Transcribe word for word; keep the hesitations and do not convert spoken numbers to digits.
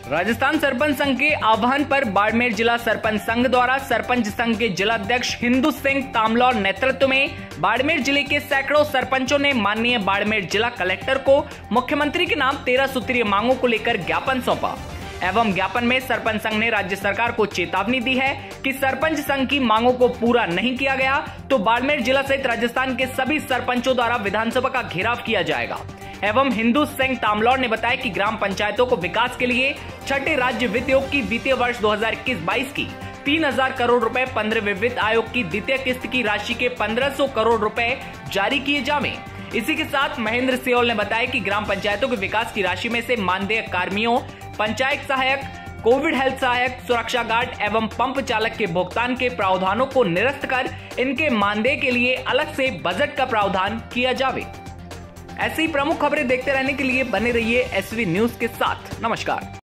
राजस्थान सरपंच संघ के आह्वान पर बाड़मेर जिला सरपंच संघ द्वारा सरपंच संघ के जिलाध्यक्ष हिंदू सिंह तामलौर नेतृत्व में बाड़मेर जिले के सैकड़ों सरपंचों ने माननीय बाड़मेर जिला कलेक्टर को मुख्यमंत्री के नाम तेरह सूत्रीय मांगों को लेकर ज्ञापन सौंपा। एवं ज्ञापन में सरपंच संघ ने राज्य सरकार को चेतावनी दी है कि सरपंच संघ की मांगों को पूरा नहीं किया गया तो बाड़मेर जिला सहित राजस्थान के सभी सरपंचों द्वारा विधानसभा का घेराव किया जाएगा। एवं हिंदू सिंह तामलौर ने बताया कि ग्राम पंचायतों को विकास के लिए छठे राज्य वित्त आयोग की वित्तीय वर्ष दो हजार इक्कीस बाईस की तीन हजार करोड़ रुपए, पंद्रहवें वित्त आयोग की द्वितीय किस्त की राशि के पंद्रह सौ करोड़ रुपए जारी किए जावे। इसी के साथ महेंद्र सियोल ने बताया कि ग्राम पंचायतों के विकास की राशि में से मानदेय कार्मियों, पंचायत सहायक, कोविड हेल्थ सहायक, सुरक्षा गार्ड एवं पंप चालक के भुगतान के प्रावधानों को निरस्त कर इनके मानदेय के लिए अलग से बजट का प्रावधान किया जावे। ऐसी प्रमुख खबरें देखते रहने के लिए बने रहिए एसवी न्यूज के साथ। नमस्कार।